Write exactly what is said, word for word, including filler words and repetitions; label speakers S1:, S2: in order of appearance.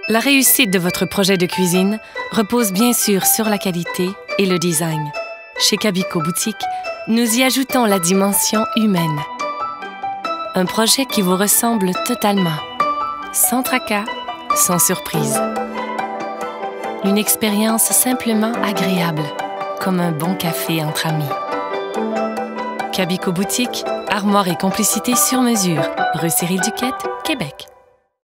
S1: La réussite de votre projet de cuisine repose bien sûr sur la qualité et le design. Chez Cabico Boutique, nous y ajoutons la dimension humaine. Un projet qui vous ressemble totalement, sans tracas, sans surprise. Une expérience simplement agréable, comme un bon café entre amis. Cabico Boutique, armoire et complicité sur mesure, rue Cyril Duquette, Québec.